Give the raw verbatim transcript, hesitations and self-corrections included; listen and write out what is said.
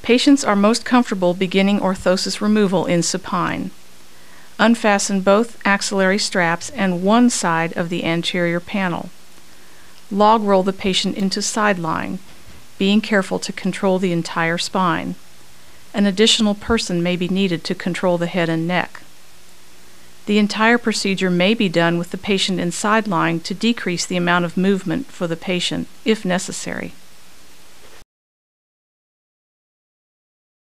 Patients are most comfortable beginning orthosis removal in supine. Unfasten both axillary straps and one side of the anterior panel. Log roll the patient into side lying, being careful to control the entire spine. An additional person may be needed to control the head and neck. The entire procedure may be done with the patient in side lying to decrease the amount of movement for the patient, if necessary.